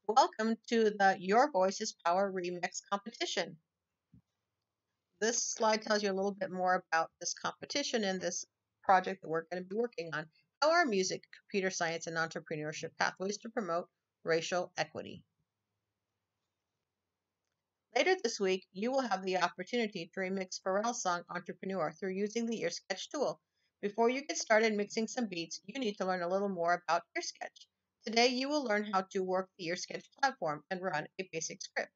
Welcome to the Your Voice is Power Remix competition. This slide tells you a little bit more about this competition and this project that we're going to be working on. How are music, computer science, and entrepreneurship pathways to promote racial equity? Later this week, you will have the opportunity to remix Pharrell's song Entrepreneur through using the EarSketch tool. Before you get started mixing some beats, you need to learn a little more about EarSketch. Today, you will learn how to work the EarSketch platform and run a basic script.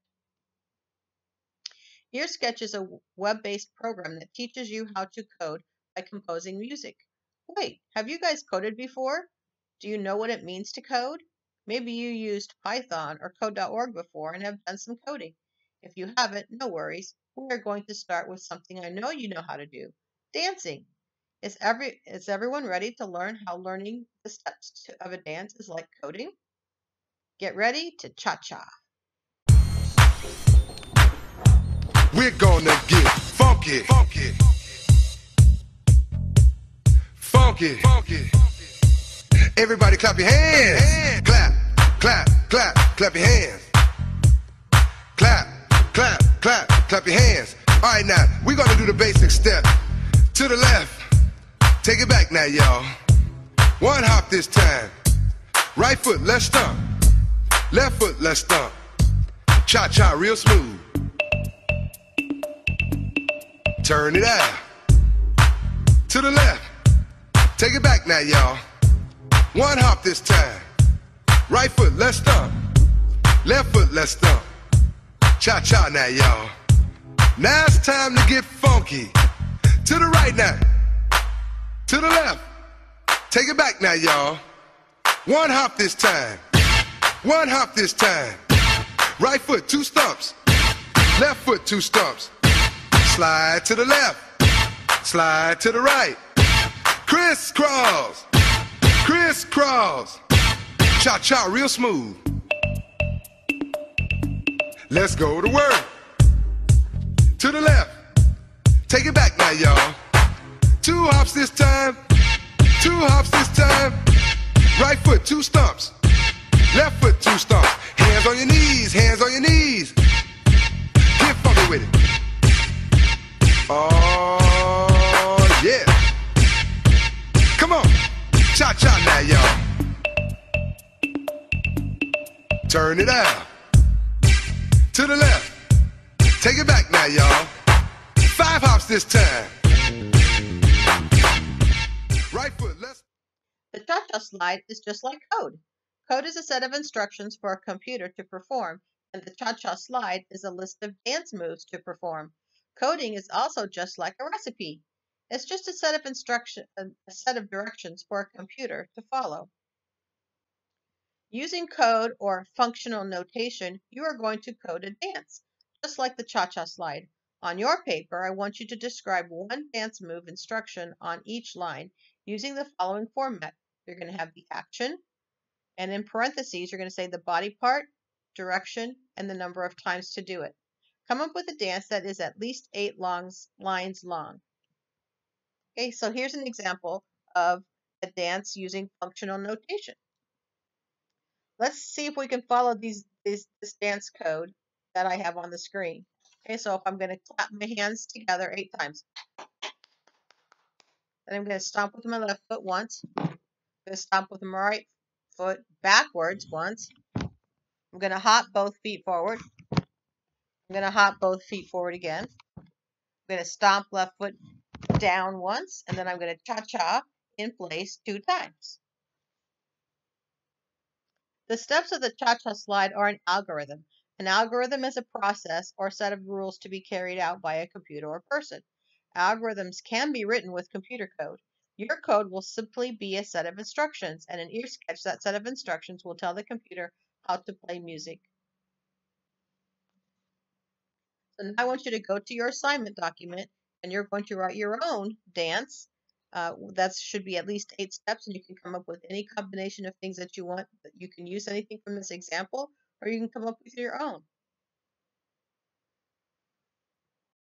EarSketch is a web-based program that teaches you how to code by composing music. Wait, have you guys coded before? Do you know what it means to code? Maybe you used Python or code.org before and have done some coding. If you haven't, no worries. We are going to start with something I know you know how to do, dancing. Is everyone ready to learn how learning the steps of a dance is like coding? Get ready to cha-cha. We're gonna get funky, funky, funky, funky. Everybody clap your hands. Clap, clap, clap, clap your hands. Clap, clap, clap, clap your hands. All right, now we're gonna do the basic step. To the left, take it back now, y'all. One hop this time. Right foot, let's stomp. Left foot, let's stomp. Cha-cha, real smooth. Turn it out. To the left. Take it back now, y'all. One hop this time. Right foot, let's stomp. Left foot, let's stomp. Cha-cha now, y'all. Now it's time to get funky. To the right now. To the left. Take it back now, y'all. One hop this time. One hop this time. Right foot, two stumps. Left foot, two stumps. Slide to the left, slide to the right. Crisscross, crisscross. Cha-cha, real smooth. Let's go to work. To the left, take it back now, y'all. Two hops this time, two hops this time. Right foot, two stumps. Left foot, two stumps. Hands on your knees, hands on your knees. Get funky with it. Oh, yeah. Come on. Cha-cha now, y'all. Turn it out. To the left. Take it back now, y'all. Five hops this time. Right foot, let's... The cha-cha slide is just like code. Code is a set of instructions for a computer to perform, and the cha-cha slide is a list of dance moves to perform. Coding is also just like a recipe. It's just a set of directions for a computer to follow. Using code or functional notation, you are going to code a dance, just like the cha-cha slide. On your paper, I want you to describe one dance move instruction on each line using the following format. You're going to have the action, and in parentheses, you're going to say the body part, direction, and the number of times to do it. Come up with a dance that is at least 8 lines long. Okay, so here's an example of a dance using functional notation. Let's see if we can follow this dance code that I have on the screen. Okay, so if I'm going to clap my hands together 8 times. Then I'm going to stomp with my left foot once. I'm going to stomp with my right foot backwards once. I'm going to hop both feet forward. I'm going to hop both feet forward again. I'm going to stomp left foot down once, and then I'm going to cha-cha in place 2 times. The steps of the cha-cha slide are an algorithm. An algorithm is a process or set of rules to be carried out by a computer or person. Algorithms can be written with computer code. Your code will simply be a set of instructions, and in EarSketch, that set of instructions will tell the computer how to play music. So now I want you to go to your assignment document, and you're going to write your own dance. That should be at least 8 steps, and you can come up with any combination of things that you want. You can use anything from this example, or you can come up with your own.